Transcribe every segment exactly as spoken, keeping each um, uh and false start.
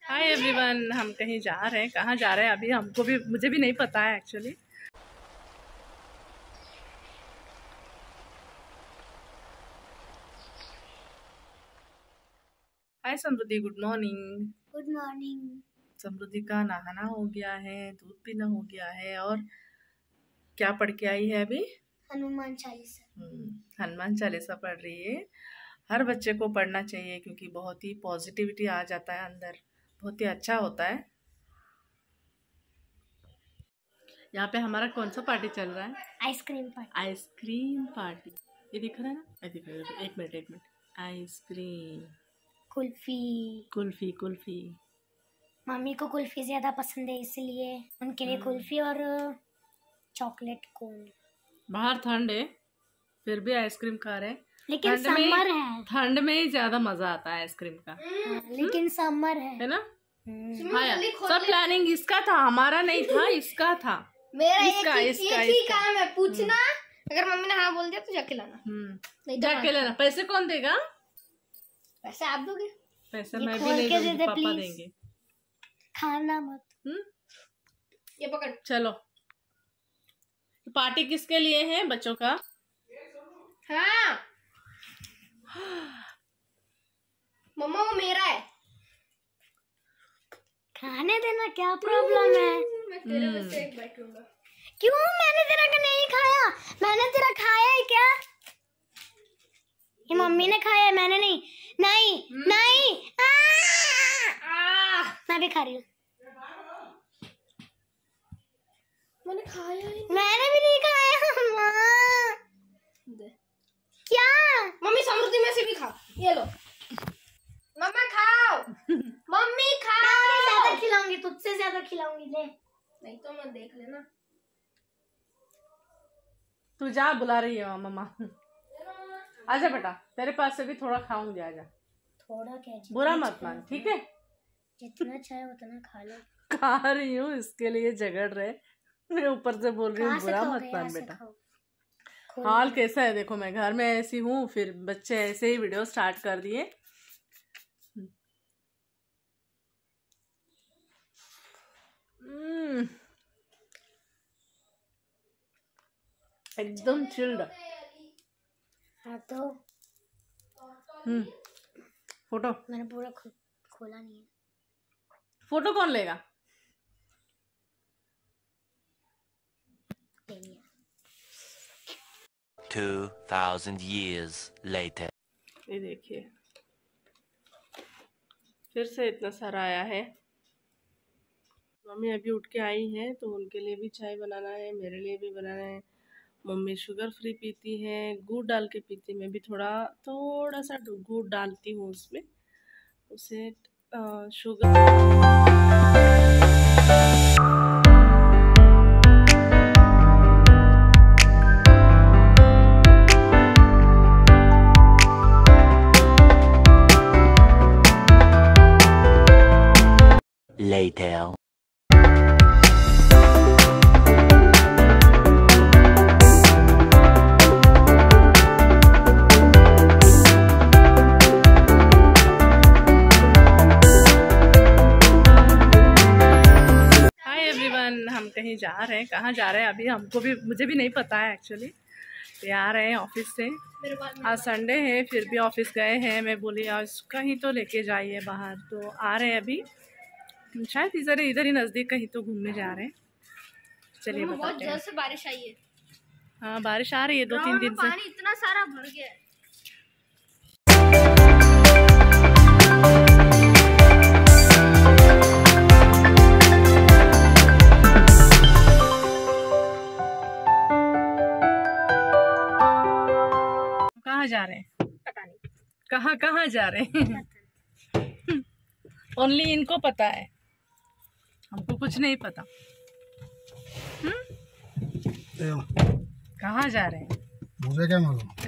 Hi everyone, हम कहीं जा रहे हैं। कहाँ जा रहे हैं अभी हमको भी मुझे भी नहीं पता है actually. Hi Samriddhi, good morning. Good morning. Samriddhi का नहाना हो गया है, दूध पीना हो गया है और क्या पढ़ के आई है अभी? हनुमान चालीसा। हनुमान चालीसा पढ़ रही है। हर बच्चे को पढ़ना चाहिए क्योंकि बहुत ही पॉजिटिविटी आ जाता है अंदर, बहुत ही अच्छा होता है। यहाँ पे हमारा कौन सा पार्टी चल रहा है? Ice cream party. Ice cream party. ये दिख रहा है ना? ये दिख रहा है। एक मिनट एक मिनट आइसक्रीम, कुल्फी कुल्फी कुल्फी। मम्मी को कुल्फी ज्यादा पसंद है इसलिए उनके लिए कुल्फी और चॉकलेट कोन। बाहर ठंड है फिर भी आइसक्रीम खा रहे हैं। लेकिन समर है, ठंड में ही ज्यादा मजा आता है आइसक्रीम का। हाँ, लेकिन समर है है ना? हाँ, सब प्लानिंग इसका था, हमारा नहीं था, इसका था। मेरा इसका, एक, इसका, एक ही काम है, पूछना। अगर मम्मी ने हाँ बोल दिया तो जाके लाना। नहीं तो जाके लेना। पैसे कौन देगा? पैसे आप दोगे? पैसे मैं भी नहीं दूंगी, दे, पापा देंगे। खाना मत। हम्म, ये पकड़। चलो, पार्टी किसके लिए है? बच्चों का। हाँ मम्मा, वो मेरा है। खाने देना, क्या प्रॉब्लम है? मैं तेरे में से एक बैठ लूंगा। क्यों? मैंने तेरा का नहीं खाया। मैंने तेरा खाया है क्या? ये मम्मी ने खाया है, मैंने नहीं। नहीं नहीं आ! आ! मैं भी खा रही हूँ। मैंने खाया ही। मैंने भी नहीं खाया। माँ। क्या? मम्मी समृद्धि में से भी खा। ये लो मम्मा, खाओ। मम्मी खाओ। मैं ज्यादा खिलाऊंगी, तुझसे ज्यादा खिलाऊंगी। ले। नहीं तो मैं देख लेना। तू जा, बुला रही है मम्मा। आजा बेटा, तेरे पास से भी थोड़ा खाऊंगी। आजा। थोड़ा क्या? बुरा मत मान, ठीक है? जितना चाहे उतना खा लो। खा रही हूँ, इसके लिए झगड़ रहे। मैं ऊपर से बोल रही हूँ बुरा मत मान बेटा। हाल कैसा है देखो, मैं घर में ऐसी हूँ, फिर बच्चे ऐसे ही वीडियो स्टार्ट कर दिए। एकदम चिल्ड। हाँ तो हम्म फोटो मैंने पूरा खो, खोला नहीं है। फोटो कौन लेगा? Two thousand years later. ये देखिए, फिर से इतना सारा आया है। मम्मी अभी उठ के आई है तो उनके लिए भी चाय बनाना है, मेरे लिए भी बनाना है। मम्मी शुगर फ्री पीती है, गुड़ डाल के पीती है। मैं भी थोड़ा थोड़ा सा गुड़ डालती हूँ उसमें, उसे आ, शुगर। Later. हम कहीं जा रहे हैं। कहाँ जा रहे हैं अभी हमको भी मुझे भी नहीं पता है एक्चुअली। तो आ रहे हैं ऑफिस से। आज संडे है फिर भी ऑफिस गए हैं। मैं बोली आज कहीं तो लेके जाइए बाहर, तो आ रहे हैं अभी। शायद इधर इधर ही नज़दीक कहीं तो घूमने जा रहे हैं। चलिए बताते हैं। बहुत जोर से बारिश आई है। हाँ, बारिश आ रही है दो तीन दिन से। पानी इतना सारा भर गया है। कहाँ जा रहे हैं? पता नहीं कहाँ कहाँ जा रहे हैं? ओनली इनको पता है, हमको कुछ नहीं पता। हम्म, कहाँ जा रहे हैं मुझे क्या मालूम।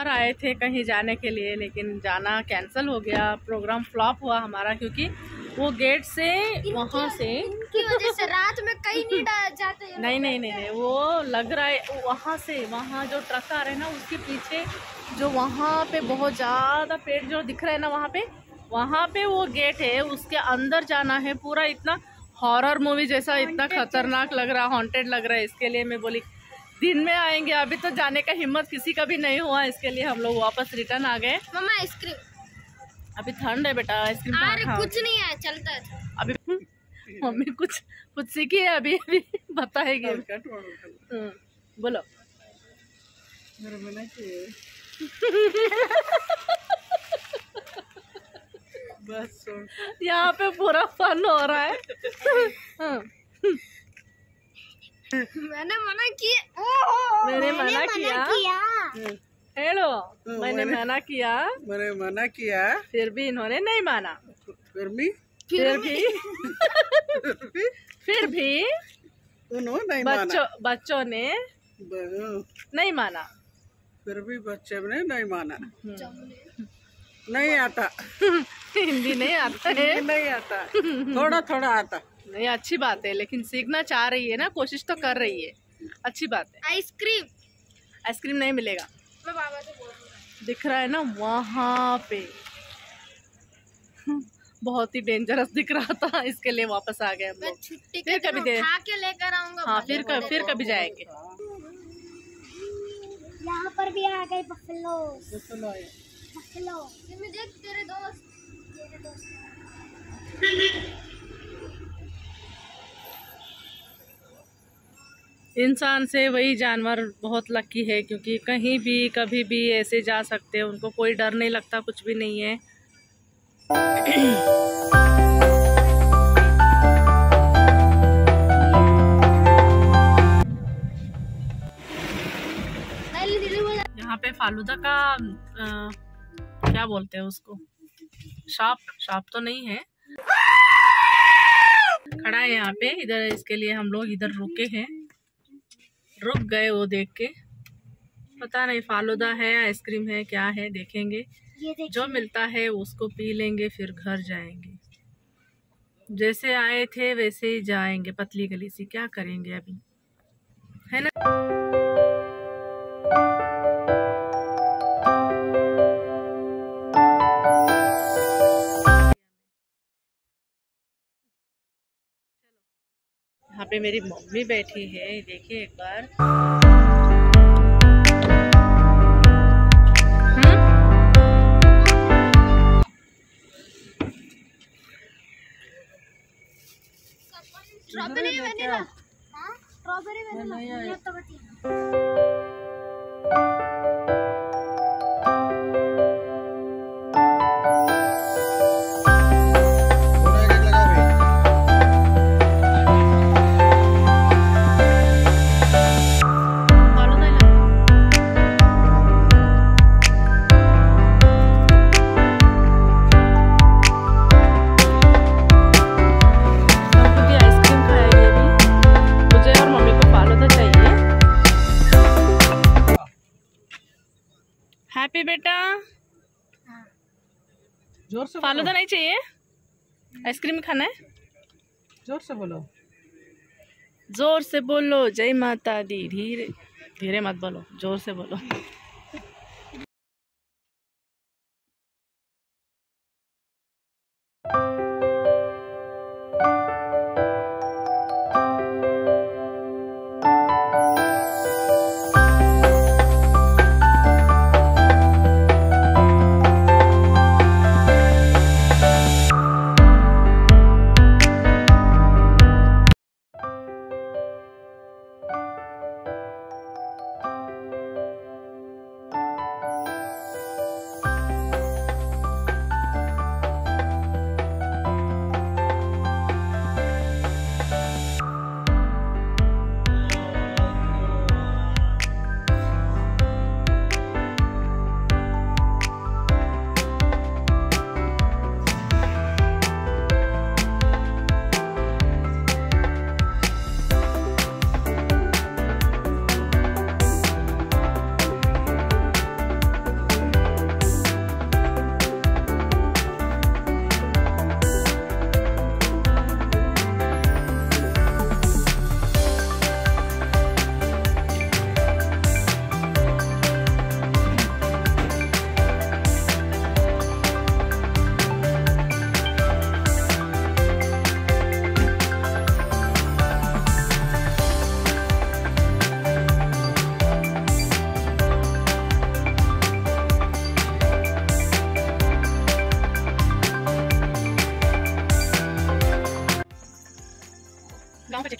बाहर आए थे कहीं जाने के लिए, लेकिन जाना कैंसिल हो गया, प्रोग्राम फ्लॉप हुआ हमारा, क्योंकि वो गेट से वहाँ से की वजह से रात में कहीं नहीं जाते हैं। नहीं नहीं नहीं नहीं वो लग रहा है वहाँ से, वहाँ जो ट्रक आ रहे हैं ना उसके पीछे जो वहाँ पे बहुत ज़्यादा पेड़ जो दिख रहा है ना, वहाँ पे वहाँ पे वो गेट है, उसके अंदर जाना है। पूरा इतना हॉरर मूवी जैसा, इतना खतरनाक लग रहा, हॉन्टेड लग रहा है। इसके लिए मैं बोली दिन में आएंगे, अभी तो जाने का हिम्मत किसी का भी नहीं हुआ, इसके लिए हम लोग वापस रिटर्न आ गए। मम्मा आइसक्रीम, अभी ठंड है बेटा, आइसक्रीम अरे कुछ नहीं है, चलता है अभी। मम्मी कुछ कुछ सीखी है अभी अभी बताएगी। हम्म, बोलो। बस यहाँ पे पूरा फन हो रहा है। मैंने मना किया, मैंने मना किया, हेलो मैंने मना किया, मैंने मना किया, फिर भी इन्होंने नहीं माना। फिर भी फिर भी फिर भी उन्होंने नहीं बच्चों माना, बच्चों ने ब- नहीं माना। फिर भी बच्चे ने नहीं माना। नहीं आता, हिंदी नहीं आता है, नहीं आता, थोड़ा थोड़ा आता। नहीं अच्छी बात है, लेकिन सीखना चाह रही है ना, कोशिश तो कर रही है, अच्छी बात है। आइसक्रीम आइसक्रीम नहीं मिलेगा, मैं बाबा से बोल रहा हूँ। दिख रहा है ना वहाँ पे, बहुत ही डेंजरस दिख रहा था, इसके लिए वापस आ गए हम मैं लोग। छुट्टी फिर के कभी दिन दे उठा के लेकर आऊंगा। हाँ फिर कभी फिर कभी जाएंगे। यहाँ पर भी आ गए बफलो। चलो आए। बफलो मैं देख तेरे दोस्त, तेरे दोस्त। इंसान से वही जानवर बहुत लकी है, क्योंकि कहीं भी कभी भी ऐसे जा सकते हैं, उनको कोई डर नहीं लगता, कुछ भी नहीं है। यहाँ पे फालूदा का आ, क्या बोलते हैं उसको, शॉप शॉप तो नहीं है, खड़ा है यहाँ पे। इधर इसके लिए हम लोग इधर रुके हैं, रुक गए वो देख के। पता नहीं फालूदा है, आइसक्रीम है, क्या है, देखेंगे। जो मिलता है उसको पी लेंगे, फिर घर जाएंगे। जैसे आए थे वैसे ही जाएंगे, पतली गली से, क्या करेंगे अभी, है ना। यहाँ पे मेरी मम्मी बैठी है, देखिए एक बार। स्ट्रॉबेरी वनीला, हाँ स्ट्रॉबेरी वनीला, ये तो बता। हैप्पी बेटा, जोर से फालूदा नहीं चाहिए, आइसक्रीम खाना है। जोर से बोलो, जोर से बोलो, जय माता दी। धीरे धीरे मत बोलो, जोर से बोलो।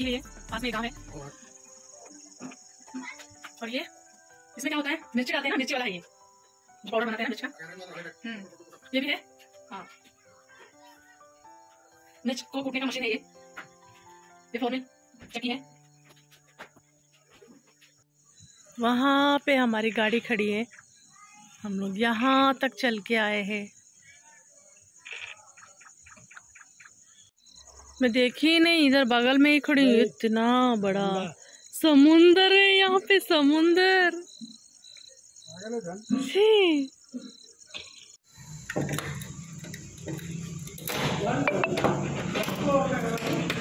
चक्की लिए पास में गाँव है। और ये इसमें क्या होता है, मिर्ची डालते हैं ना, मिर्ची वाला है ये पाउडर बनाते हैं ना मिर्च का। हम्म ये भी है। हाँ मिर्च को कूटने का मशीन है ये। ये फोरमिल चक्की है। वहाँ पे हमारी गाड़ी खड़ी है, हम लोग यहाँ तक चल के आए हैं। मैं देखी ही नहीं, इधर बगल में ही खड़ी है। इतना बड़ा समुंदर है यहाँ पे, समुंदर। छी